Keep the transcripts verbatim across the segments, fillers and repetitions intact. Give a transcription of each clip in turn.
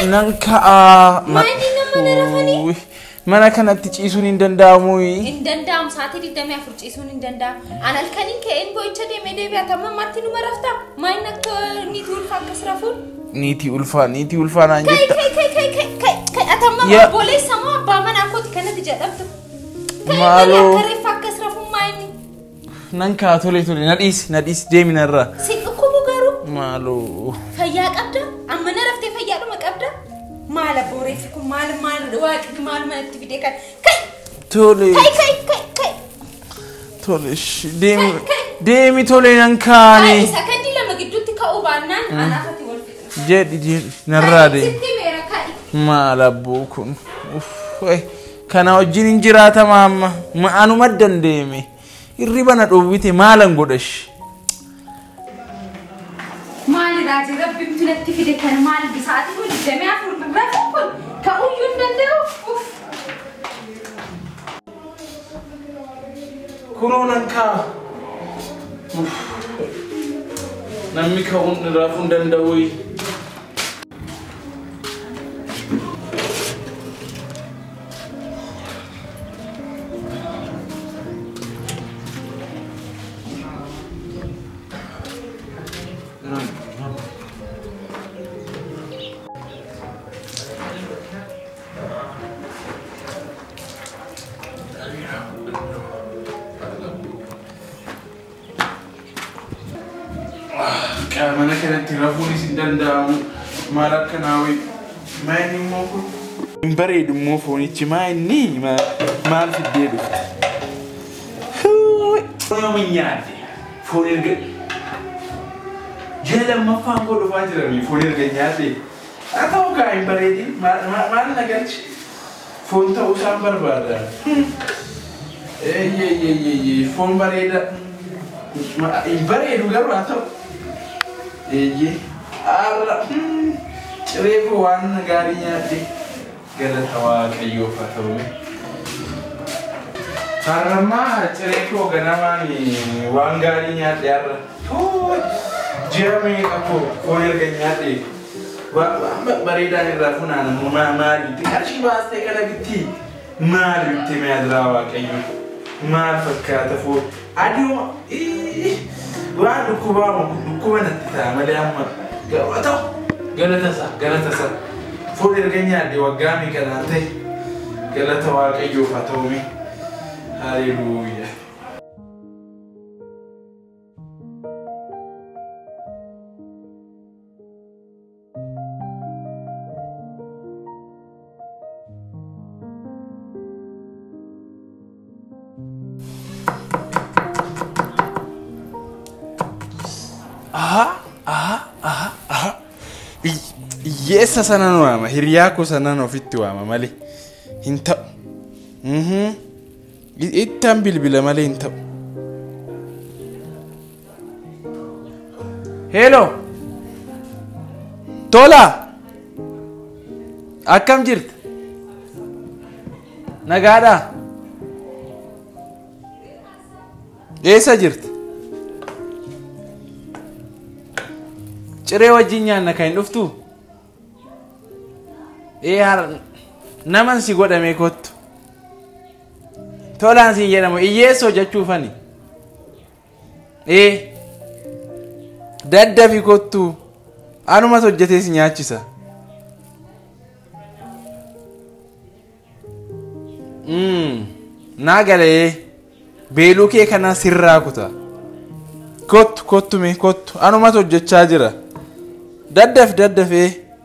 Nanka Mani nama rafani. Mana kanatti ciisuun hin danda'amu. Hin danda'amu sa'aatii digdamii afur ciisuun hin danda'amu. An halkaniin ka'een boo'icha deemee deebi'ata amma marti numa rafta. Maayini akka niitii ulfaa akkas rafuun. Niitii ulfaa niitii ulfaa naan jetta. Kai kai kai kai kai kai atamma boleessa moo abbaa manaa kooti kanatti jedhamtu. Maaloo. Akka reeffa akkas rafuun maayini. Nanka tole tole nadhiis nadhiis deemina irraa. Si dhukkubu garuu. Maaloo. Fayyaa qabda amma na raftee fayyaadhuma qabda. Mala boreef kun mal mal waaqni mal manatti fide kan kai tole kai kai kai kai tole deemi deemi tole nankaani ai sakandi lama gidduutti ka'uu baannaan anaafatti wal fixna jedhi jedhi narraade sitti meera kai mala bookun uff kana wajjin hin jiraata maamma ma anuma dandeeme irriba na dhowwite maalan godhash maali raajii rabbiin tunatti fide kan maal bisaati kun digdamii afur rafu kun ka'uyyuu hin danda'u kunoo nankaa namni ka'uun rafuu hin danda'u mana kanatti rafuun isin danda'amu maal akka naawee maayini immoo kun hin bareedu immoo foonichi maayini maal fiddee dhufte yoo min nyaadde foon erga ji'a lammaffaan koo dhufaa jiranii foon erga nyaadde haa ta'u kaa hin bareedin maal na galchi foon ta'uu isaan barbaada foon bareeda hin bareedu garuu haa ta'u Eji, arra, cireko wan garinya de, gala tawa kayo fatome. Arra ma cireko ganama ni wan garinya de arra. Oh, jame ako koyer ganya de. Wa wa barida ni rafuna na ma mari. Tikashi ba ste kala bitti. Mari te me adrawa kayo. Ma fakata fo. Adio eh Wah, dukuba mau dukuba nanti tak malah amma. Gak tahu. Galata sa, galata sa. Foder ganya di wagami kan nanti. Galata wakai jo fatomi. Haleluya. Aha, aha, aha, aha. Yesa sana no ama, hiriyako sana no fitu ama mali. Hinta. Mhm. Ittam bilbila mali hinta. Hello. Tola. Akkam jirta? Nagaadha? Eessa jirta? Ciree wajjin nyaanna kan dhuftu? Ee har naman si godhame kottu. Tolaan si jedhamu iyyeessoo jechuufani. Ee daddafi kottu anumas hojjetee si nyaachisa. Mm naa galee beeluu kee kana sirraa kuta. Kottu kottu mee kottu anumas hojjechaa jira. Daddaf daddafee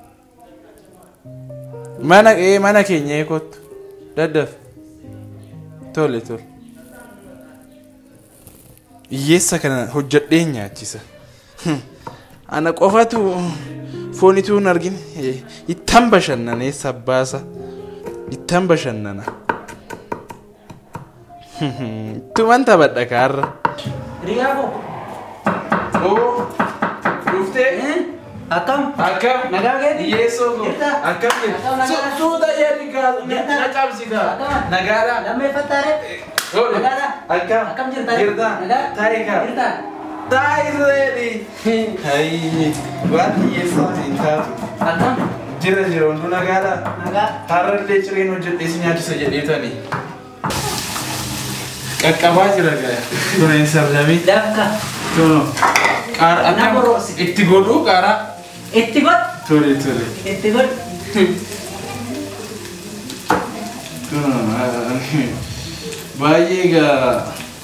mana ee mana keenya kottu daddaf tole tole iyyeessa kana hojjedhee nyaachisa ana qofatu foonituu hin argine ittan bashannanee sabbaasa ittan bashannana tuman taphadha kaarra Riyaako oo dhuftee Akam? Akam? Nagagedi? Yeso go. Akam ni. So sudah ya di gal. Nakam sih gal. Nagara. Lame fatare. Oh. Nagara. Akam. Akam jirta. Jirta. Nagara. Taika. Jirta. Tai ready. Hai. Buat Yeso cinta. Akam? Jira jira wantu nagaadha. Nagaa. Harrallee cireen hojjedhee si nyaachisa jedheetani. Qaqqabaa jira gaa. Tuna hin sardamii. Dakka. Tunu. Qaara akka itti godhu qaara. Itti god. Tole tole. Itti god. Tunu. Baay'ee gaa.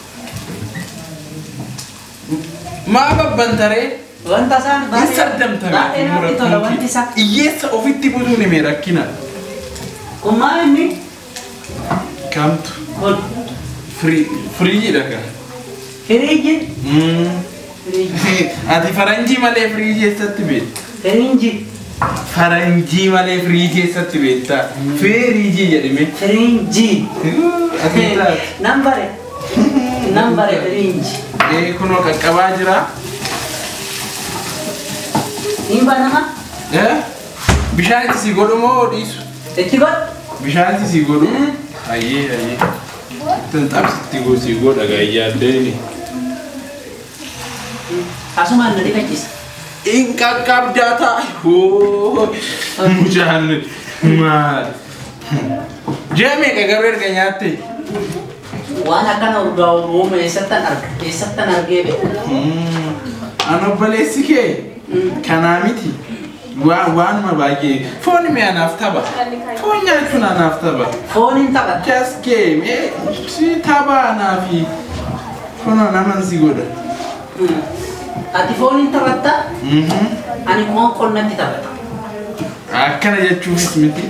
Maa babbantaree? Wanta isaan Hin sardamtame. baay'ee namatti tola wanti isaa. Iyyeessa ofitti butuun hime rakkina. Kun maal inni? Kamtu. Kun Free free dha gaa. firiijii. Mm. Ati faranjii malee free keessatti beekta. Firiinji. Faranjii malee free keessatti beekta. Firiijii jedhame. Firiinji. Ati taate. Nambare. Nambare firiinji. Eh kunoo qaqqabaa jira. Nimba nama? Eh? Bishaan itti si godhu moo dhiisu? Itti god. Bishaan itti si godhu? Ayyee ayyee. Tan xabsitti go si godha gaayyaaddeeni. Asumaan na dhiqachiisa. In qaqqabdaa ta'a. Hoo! Mucaan maal? Ji'a meeqa garuu erga nyaatte? Waan akkana urgaa uumama eessattan arga. Eessattan argee beeku. An obboleessi kee kanaa miti. Waanuma baay'ee. Foon mee anaaf tapha. Foon nyaachuun anaaf tapha. Fooniin taphata. Just game. Si tapha anaafi. Kunoo naman si godha. Ati fooniin taphatta? Ani kumaan qonnatti taphata. Akkana jechuufis miti.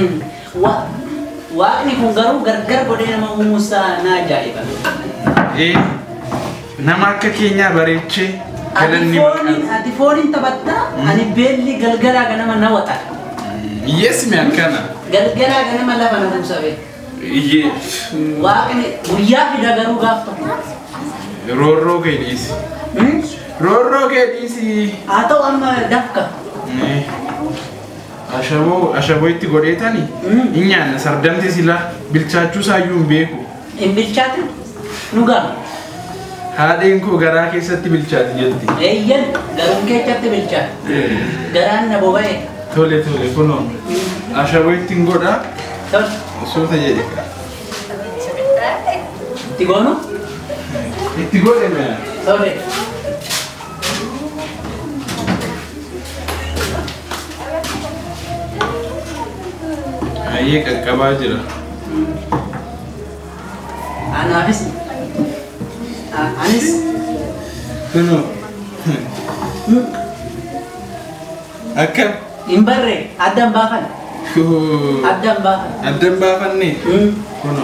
Waaqni kun garuu gargar godhee nama uumuusaa na ajaa'iba. Eh, nama akka keenyaa bareechee Ati fooniin ati fooniin taphatta? Ani beelli galgalaa ganama na waxa. Yes me akkana. Galgalaa ganama lafa na buusabe. Iyyee. Waaqni guyyaa fida garuu gaaf tokko. Roorroo kee dhiisi. Roorroo kee dhiisi. Haa ta'u amma dafka. Eh. Ashaboo ashaboo itti godheetani. Hin nyaanna sardamte sila bilchaachuu saayyuu hin beeku. Hin bilchaatin? Nu gaama. Haadheen koo garaa keessatti bilchaati jetti. Eeyyan garuun keessatti bilchaati. Garaan na boba'e. Tole tole kunoo. Ashaboo ittiin godha. Tole. Soota jedhe. Itti goonu? Itti godhe mee? Tole. Ayyee qaqqabaa jira. Anaafis. Anis. Kunoo. Akkam. Hin barree addaan baafan. Addaan baafan. Addaan baafannee. Kunoo.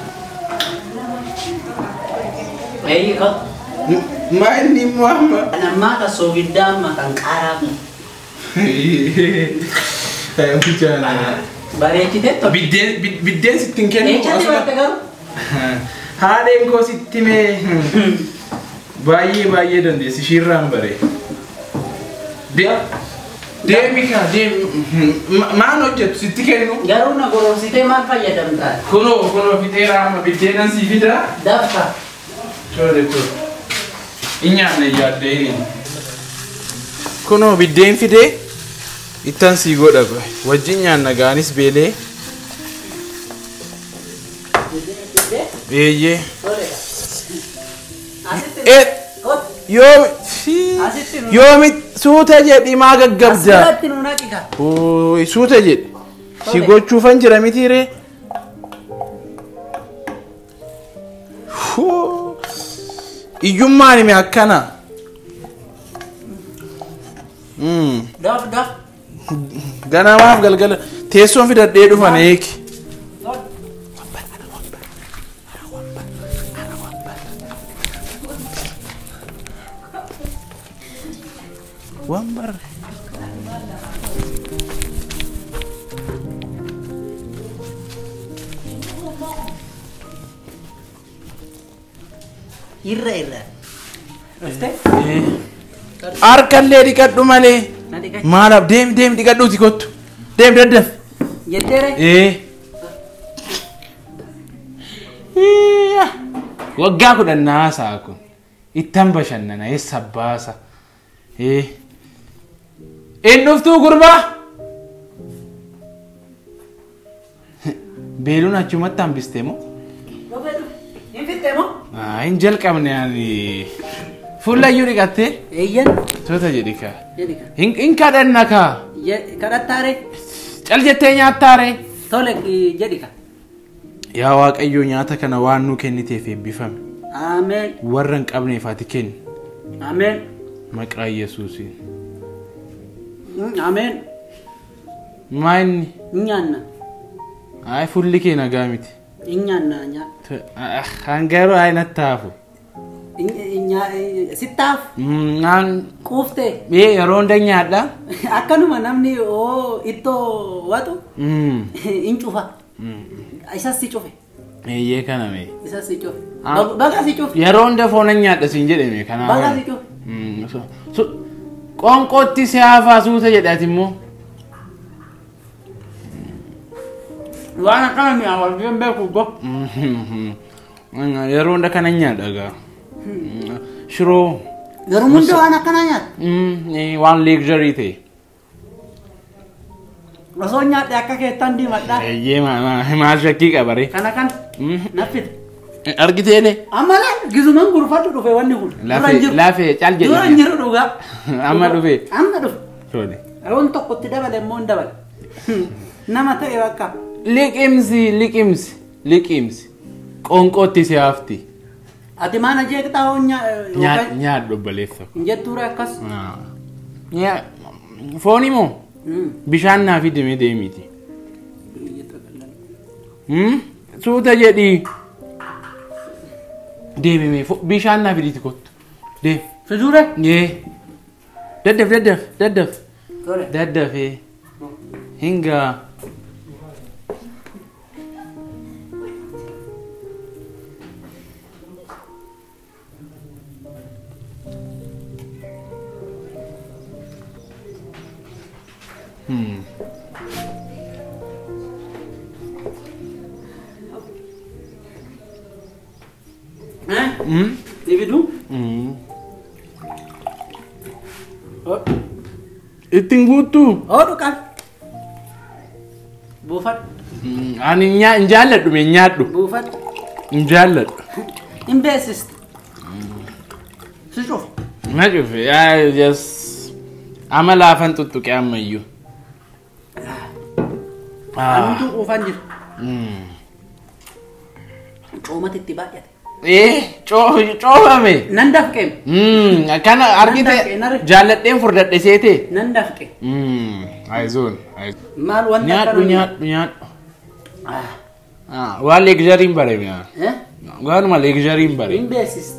Eeyyi koo. Maal ni immoo amma? Nammaa kan soogiddaa amma kan qaaraaf. Bichaana. Bareechitee tole. Biddeen biddeen sittiin kennu. Eechatti barte garuu. Haadheen koo sitti mee baay'ee baay'ee dandeessi shirraan bare. Deemi kaa deemi maan hojjettu sitti kennu. Garuu na goromsitee maal fayyadamtaa? Kunoo kunoo fixeera amma biddeenan sii fida. Dafka. Tole tole. Inyaanne yaaddeeni. Kunoo biddeen fidee ittan sii godha wajjin nyaanna gaanis beelee. Eeyyee. Eh yoo yoomi suuta jedhi maa gaggabda. Asirratti nu naqika. Oo suuta jedhi. Si gochuufan jira mitiiree. Iyyummaan hime akkana. Daf daf. Ganamaaf galgala teessoon fidadhee dhufan eeki. Wambar. Irra irra. Harkallee dhiqadhu malee. Maalaaf deemi deemi dhiqadhuuti kottu. Deemi daddaf. Jetteere? Eh. Waggaa kudhan naasaa kun. Ittan bashannana eessa baasa. Eh. Inni dhuftuu gurbaa. beelun achumatti hambiste moo? Hin fitte moo? Ah, hin jalqabne ani. Fuulayyuu dhiqattee? Eeyyan. Soota jedhi kaa. Jedhi kaa. Hin kadhanna kaa. Kadhattaare. Cal jettee nyaattaare. Tole jedhi kaa. Yaa Waaqayyo nyaata kana waan nu kenniteef eebbifame. Ameen. Warra hin qabneef ati kenni. Ameen. Maqaa Yesuusiin. Ameen. Maanni? Nyaanna. Ay fuulli kee nagaa miti. Nyaanna nyaata. Hangaroo ay nattaafu. Sittaaf. Naan. Quuftee. Ee yeroo hunda nyaadha. Akkanuma namni oo ittoo watu. In cufa. Isas si cufe. Eeyyee kana mee. Isas si cufe. Baga si cufe. Yeroo hunda foon nyaadha siin jedhame kana. Baga si cufe. Qoonqootti si haafaa suuta jedhaati immoo. Waan akkana mi'a wal biyan beeku go. Yeroo hunda kana nyaadha gaa. Shiroo. Yeroo hunda waan akkana nyaadha. Waan luxury ta'e. Osoo nyaadhe akka keettan diimadhaa. Eeyyee maal shakkii qabare. Kana kan naffite. Argiteele. Amala gizuman gurfatu dhufe wanni kun. Lafee lafee cal jedhe. Dura nyiru dhugaa. Amma dhufe. Amma dhufe. Tole. Yeroon tokkotti dabale immoo hin dabale. Nama ta'e bakka. Liqimsi liqimsi liqimsi qoonqootti si haafti. Ati maana jeeqxaa hoo nyaadhu obbaleessa. Injettuure akkas. Fooni moo? Bishaan naa fi deemee deemiti. Suuta jedhii. Deemee bishaan naa fiditi kottu. Deem. Fiduure? Yee. Daddaf daddaf daddaf. Daddafee. Hingaa. Hmm. Eh? Hmm? Dividu? Hmm. Oh. Ittiin guutuu? Oh, dhukaan. Buufadhu. Ani hin jaalladhu mee nyaadhu. Buufadhu. Hin jaalladhu. Hin beeksisti. Si cufu. Na cufe yaa jas ama laafan tuttuqe ammayyuu. Antu quufan jiru. Coomati itti baay'ate. Eh, coofame. Nan dafqeem. Kana argite jaalladheen furdadhe seete. Nan dafqe. Aizoon. Maal wanta nyaadhu nyaadhu nyaadhu. Waan luxury bare mi'a. Waanuma luxury bare. Hin beeksista.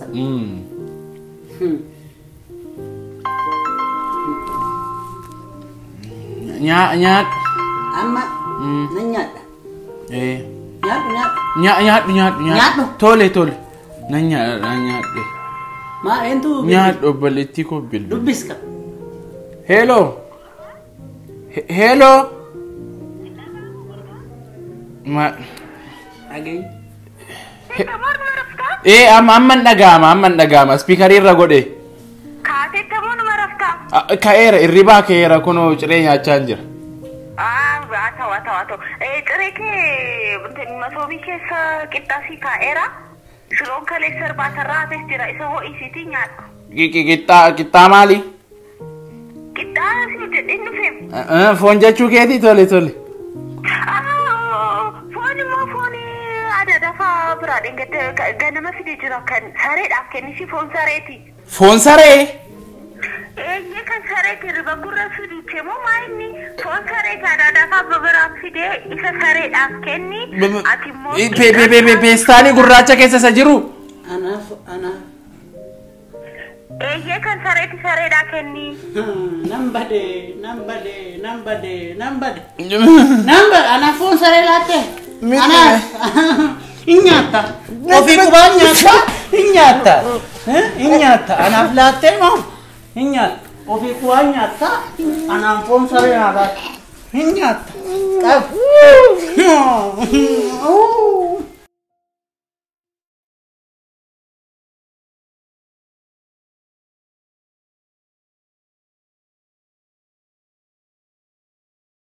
Nyaadhu. Amma nan nyaadha. Eh. Nyaadhu nyaadhu. Nyaadhu nyaadhu Nyaadhu. Tole tole. Nan nyaadha nyaadhe. Maa eentu Nyaadhu obbaleettii koo bilbilu. dubbiska. Hello. Hello. Ma. Dhagayi. Eh amma amman dhaga'ama amman dhaga'ama speakerii irra godhe. Kaatee tamuun maraftaa. Ka'eera irribaa ka'eera kunoo ciree nyaachaa jira. Ah, waata waata waata. Eh, ciree kee masoobii keessa qixxaasii kaa'eera. Shiroon kalee sarbaatarraa hafes jira isa ho'isiitii nyaadhu. Qixxaa qixxaa maali? Qixxaasii jedhin dhufeem. Foon jechuu keetii tole tole. Foon immoo foon aadaa dafaa biraadhaan ganama fidee jira kan sareedhaaf kennisi foon sareeti. Foon saree? Eeyyee kan sareeti riba gurra fidiche moo maayinni foon saree aadaa dafaa biraaf fidee isa sareedhaaf kenni. Ati immoo. Peestaanii gurraacha keessa isa jiru? Anaaf anaaf. Eeyyee kan sareeti sareedhaa kenni. Nan bade nan bade nan bade nan bade. Nan bade anaaf foon saree laatte. Anaaf. Hin nyaata. Ofii qubaan nyaata. Hin nyaata. Hin nyaata. Anaaf laatte moo? Hin nyaata. Ofii qubaan nyaata. Anaaf foon saree nyaata. Hin nyaata. Qab.